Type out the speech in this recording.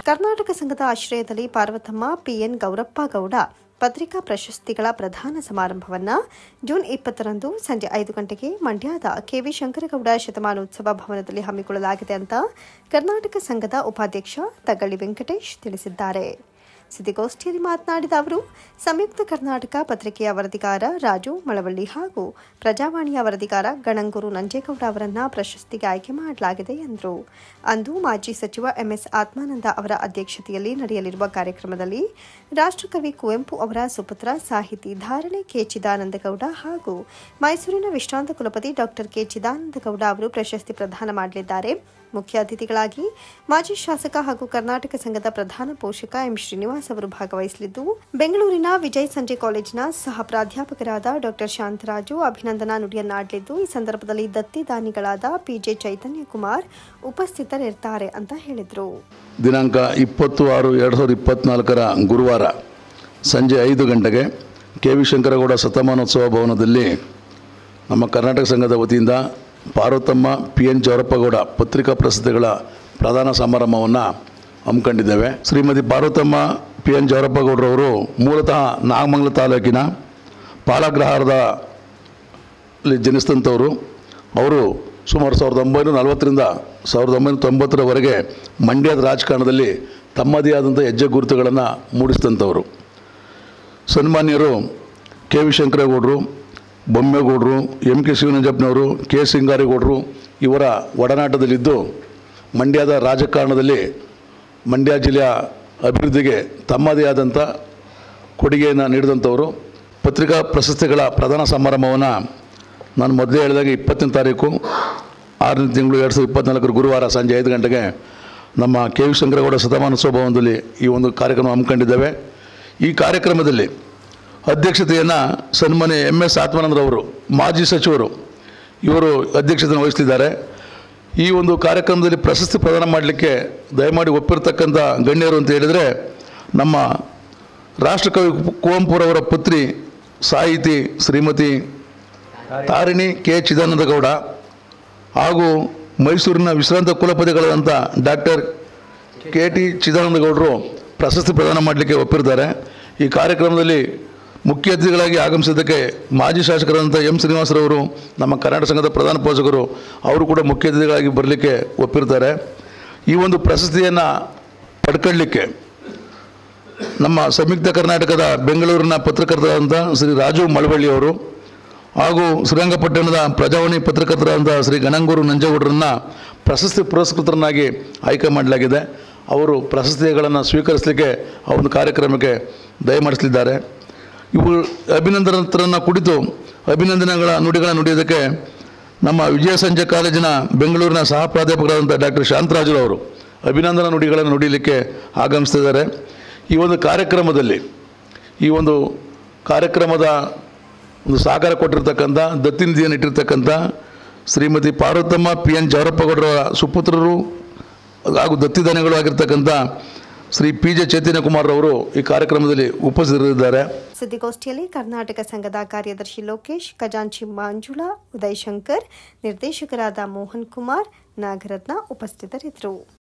ಕರ್ನಾಟಕ ಸಂಘದ ಆಶ್ರಯದಲ್ಲಿ ಪಾರ್ವತಮ್ಮ ಪಿಎನ್ ಗೌರಪ್ಪ ಗೌಡ ಪತ್ರಿಕಾ ಪ್ರಶಸ್ತಿಗಳ ಪ್ರದಾನ ಸಮಾರಂಭವನ್ನು ಜೂನ್ 20ರಂದು ಸಂಜೆ 5 ಗಂಟೆಗೆ ಮಂಡ್ಯದ ಕೆವಿ ಶಂಕರಗೌಡ ಶತಮಾನೋತ್ಸವ ಭವನದಲ್ಲಿ ಹಮ್ಮಿಕೊಳ್ಳಲಾಗಿದೆ ಅಂತ ಕರ್ನಾಟಕ ಸಂಘದ ಉಪಾಧ್ಯಕ್ಷ ತಗಳ್ಳಿ ವೆಂಕಟೇಶ್ ತಿಳಿಸಿದ್ದಾರೆ. ಸುದ್ದಿಗೋಷ್ಠಿಯಲ್ಲಿ ಮಾತನಾಡಿದ ಅವರು, ಸಂಯುಕ್ತ ಕರ್ನಾಟಕ ಪತ್ರಿಕೆಯ ವರದಿಗಾರ ರಾಜು ಮಳವಳ್ಳಿ ಹಾಗೂ ಪ್ರಜಾವಾಣಿಯ ವರದಿಗಾರ ಗಣಂಗೂರು ನಂಜೇಗೌಡ ಅವರನ್ನು ಪ್ರಶಸ್ತಿಗೆ ಆಯ್ಕೆ ಮಾಡಲಾಗಿದೆ ಎಂದರು. ಅಂದು ಮಾಜಿ ಸಚಿವ ಎಂಎಸ್ ಆತ್ಮಾನಂದ ಅವರ ಅಧ್ಯಕ್ಷತೆಯಲ್ಲಿ ನಡೆಯಲಿರುವ ಕಾರ್ಯಕ್ರಮದಲ್ಲಿ ರಾಷ್ಟ್ರಕವಿ ಕುವೆಂಪು ಅವರ ಸುಪುತ್ರ ಸಾಹಿತಿ ಧಾರಣೆ ಕೆ ಚಿದಾನಂದಗೌಡ ಹಾಗೂ ಮೈಸೂರಿನ ವಿಶ್ರಾಂತ ಕುಲಪತಿ ಡಾಕ್ಟರ್ ಕೆ ಚಿದಾನಂದಗೌಡ ಅವರು ಪ್ರಶಸ್ತಿ ಪ್ರದಾನ ಮಾಡಲಿದ್ದಾರೆ. ಮುಖ್ಯ ಅತಿಥಿಗಳಾಗಿ ಮಾಜಿ ಶಾಸಕ ಹಾಗೂ ಕರ್ನಾಟಕ ಸಂಘದ ಪ್ರಧಾನ ಪೋಷಕ ಎಂ ಶ್ರೀನಿವಾಸ್ ಅವರು ಭಾಗವಹಿಸಲಿದ್ದು, ಬೆಂಗಳೂರಿನ ವಿಜಯ್ ಸಂಜೆ ಕಾಲೇಜಿನ ಸಹ ಪ್ರಾಧ್ಯಾಪಕರಾದ ಡಾಕ್ಟರ್ ಶಾಂತರಾಜು ಅಭಿನಂದನಾ ನುಡಿಯನ್ನಾಡಲಿದ್ದು, ಈ ಸಂದರ್ಭದಲ್ಲಿ ದತ್ತಿದಾನಿಗಳಾದ ಪಿಜೆ ಚೈತನ್ಯ ಕುಮಾರ್ ಉಪಸ್ಥಿತರಿರುತ್ತಾರೆ ಅಂತ ಹೇಳಿದರು. ದಿನಾಂಕ 20/6/2024 ಗುರುವಾರ ಸಂಜೆ 5 ಗಂಟೆಗೆ ಕೆವಿ ಶಂಕರಗೌಡ ಶತಮಾನೋತ್ಸವ ಭವನದಲ್ಲಿ ನಮ್ಮ ಕರ್ನಾಟಕ ಸಂಘದ ವತಿಯಿಂದ ಪಾರ್ವತಮ್ಮ ಪಿಎನ್ ಗೌರಪ್ಪಗೌಡ ಪತ್ರಿಕಾ ಪ್ರಶಸ್ತಿಗಳ ಪ್ರದಾನ ಸಮಾರಂಭವನ್ನು ಹಮ್ಮಿಕೊಂಡಿದ್ದೇವೆ. ಶ್ರೀಮತಿ ಪಾರ್ವತಮ್ಮ ಪಿಎನ್ ಗೌರಪ್ಪಗೌಡರವರು ಮೂಲತಃ ನಾಗಮಂಗಲ ತಾಲೂಕಿನ ಪಾಲಾಗ್ರಹಾರದಲ್ಲಿ ಜನಿಸಿದಂಥವರು. ಅವರು ಸುಮಾರು 1940ರಿಂದ 1990ರವರೆಗೆ ಮಂಡ್ಯದ ರಾಜಕಾರಣದಲ್ಲಿ ತಮ್ಮದೇ ಆದಂಥ ಹೆಜ್ಜೆ ಗುರುತುಗಳನ್ನು ಮೂಡಿಸಿದಂಥವರು. ಸನ್ಮಾನ್ಯರು ಕೆ ವಿ ಶಂಕರೇಗೌಡರು, ಬೊಮ್ಮೇಗೌಡರು, ಎಂ ಕೆ ಶಿವನಂಜಪ್ಪನವರು, ಕೆ ಸಿಂಗಾರೇಗೌಡರು ಇವರ ಒಡನಾಟದಲ್ಲಿದ್ದು ಮಂಡ್ಯದ ರಾಜಕಾರಣದಲ್ಲಿ ಮಂಡ್ಯ ಜಿಲ್ಲೆಯ ಅಭಿವೃದ್ಧಿಗೆ ತಮ್ಮದೇ ಆದಂಥ ಕೊಡುಗೆಯನ್ನು ನೀಡಿದಂಥವರು. ಪತ್ರಿಕಾ ಪ್ರಶಸ್ತಿಗಳ ಪ್ರದಾನ ಸಮಾರಂಭವನ್ನು ನಾನು ಮೊದಲೇ ಹೇಳಿದಾಗ 20ನೇ ತಾರೀಕು 6ನೇ ತಿಂಗಳು 2024 ಗುರುವಾರ ಸಂಜೆ 5 ಗಂಟೆಗೆ ನಮ್ಮ ಕೆ ವಿ ಶಂಕರಗೌಡ ಶತಮಾನೋತ್ಸವ ಭವನದಲ್ಲಿ ಈ ಒಂದು ಕಾರ್ಯಕ್ರಮ ಹಮ್ಮಿಕೊಂಡಿದ್ದೇವೆ. ಈ ಕಾರ್ಯಕ್ರಮದಲ್ಲಿ ಅಧ್ಯಕ್ಷತೆಯನ್ನು ಸನ್ಮಾನ್ಯ ಎಂಎಸ್ ಆತ್ಮಾನಂದರವರು, ಮಾಜಿ ಸಚಿವರು, ಇವರು ಅಧ್ಯಕ್ಷತೆಯನ್ನು ವಹಿಸ್ತಿದ್ದಾರೆ. ಈ ಒಂದು ಕಾರ್ಯಕ್ರಮದಲ್ಲಿ ಪ್ರಶಸ್ತಿ ಪ್ರದಾನ ಮಾಡಲಿಕ್ಕೆ ದಯಮಾಡಿ ಒಪ್ಪಿರ್ತಕ್ಕಂಥ ಗಣ್ಯರು ಅಂತ ಹೇಳಿದರೆ, ನಮ್ಮ ರಾಷ್ಟ್ರಕವಿ ಕುವೆಂಪುರವರ ಪುತ್ರಿ ಸಾಹಿತಿ ಶ್ರೀಮತಿ ಧಾರಣೆ ಕೆ ಚಿದಾನಂದಗೌಡ ಹಾಗೂ ಮೈಸೂರಿನ ವಿಶ್ರಾಂತ ಕುಲಪತಿಗಳಾದಂಥ ಡಾಕ್ಟರ್ ಕೆ ಟಿ ಚಿದಾನಂದಗೌಡರು ಪ್ರಶಸ್ತಿ ಪ್ರದಾನ ಮಾಡಲಿಕ್ಕೆ ಒಪ್ಪಿರ್ತಾರೆ. ಈ ಕಾರ್ಯಕ್ರಮದಲ್ಲಿ ಮುಖ್ಯ ಅತಿಥಿಗಳಾಗಿ ಆಗಮಿಸಿದ್ದಕ್ಕೆ ಮಾಜಿ ಶಾಸಕರಾದಂಥ ಎಂ ಶ್ರೀನಿವಾಸರವರು, ನಮ್ಮ ಕರ್ನಾಟಕ ಸಂಘದ ಪ್ರಧಾನ ಪೋಷಕರು, ಅವರು ಕೂಡ ಮುಖ್ಯ ಅತಿಥಿಗಳಾಗಿ ಬರಲಿಕ್ಕೆ ಒಪ್ಪಿರ್ತಾರೆ. ಈ ಒಂದು ಪ್ರಶಸ್ತಿಯನ್ನು ಪಡ್ಕೊಳ್ಳಲಿಕ್ಕೆ ನಮ್ಮ ಸಂಯುಕ್ತ ಕರ್ನಾಟಕದ ಬೆಂಗಳೂರಿನ ಪತ್ರಕರ್ತರಾದಂಥ ಶ್ರೀ ರಾಜು ಮಳವಳ್ಳಿ ಅವರು ಹಾಗೂ ಶ್ರೀರಂಗಪಟ್ಟಣದ ಪ್ರಜಾವಾಣಿ ಪತ್ರಕರ್ತರಾದಂಥ ಶ್ರೀ ಗಣಂಗೂರು ನಂಜೇಗೌಡರನ್ನು ಪ್ರಶಸ್ತಿ ಪುರಸ್ಕೃತರನ್ನಾಗಿ ಆಯ್ಕೆ ಮಾಡಲಾಗಿದೆ. ಅವರು ಪ್ರಶಸ್ತಿಗಳನ್ನು ಸ್ವೀಕರಿಸಲಿಕ್ಕೆ ಆ ಒಂದು ಕಾರ್ಯಕ್ರಮಕ್ಕೆ ದಯಮಾಡಿಸಲಿದ್ದಾರೆ. ಇವು ಅಭಿನಂದನರನ್ನು ಕುರಿತು ಅಭಿನಂದನೆಗಳ ನುಡಿಗಳನ್ನು ನುಡಿಯೋದಕ್ಕೆ ನಮ್ಮ ವಿಜಯ ಸಂಜೆ ಕಾಲೇಜಿನ ಬೆಂಗಳೂರಿನ ಸಹ ಪ್ರಾಧ್ಯಾಪಕರಾದಂಥ ಡಾಕ್ಟರ್ ಶಾಂತರಾಜು ಅವರು ಅಭಿನಂದನಾ ನುಡಿಗಳನ್ನು ನುಡಿಯಲಿಕ್ಕೆ ಆಗಮಿಸ್ತಿದ್ದಾರೆ. ಈ ಒಂದು ಕಾರ್ಯಕ್ರಮದಲ್ಲಿ ಈ ಒಂದು ಕಾರ್ಯಕ್ರಮದ ಒಂದು ಸಹಕಾರ ಕೊಟ್ಟಿರ್ತಕ್ಕಂಥ ದತ್ತಿನಿಧಿಯನ್ನು ಇಟ್ಟಿರ್ತಕ್ಕಂಥ ಶ್ರೀಮತಿ ಪಾರ್ವತಮ್ಮ ಪಿಎನ್ ಗೌರಪ್ಪಗೌಡರ ಸುಪುತ್ರರು ಹಾಗೂ ದತ್ತಿದಾನಿಗಳು ಆಗಿರ್ತಕ್ಕಂಥ ಶ್ರೀ ಪಿಜೆ ಚೈತನ್ಯ ಕುಮಾರ್ ಅವರು ಈ ಕಾರ್ಯಕ್ರಮದಲ್ಲಿ ಉಪಸ್ಥಿತರಿದ್ದಾರೆ. ಸುದ್ದಿಗೋಷ್ಠಿಯಲ್ಲಿ ಕರ್ನಾಟಕ ಸಂಘದ ಕಾರ್ಯದರ್ಶಿ ಲೋಕೇಶ್, ಖಜಾಂಚಿ ಮಂಜುಳಾ, ಉದಯ್ ಶಂಕರ್, ನಿರ್ದೇಶಕರಾದ ಮೋಹನ್ ಕುಮಾರ್, ನಾಗರತ್ನ ಉಪಸ್ಥಿತರಿದ್ದರು.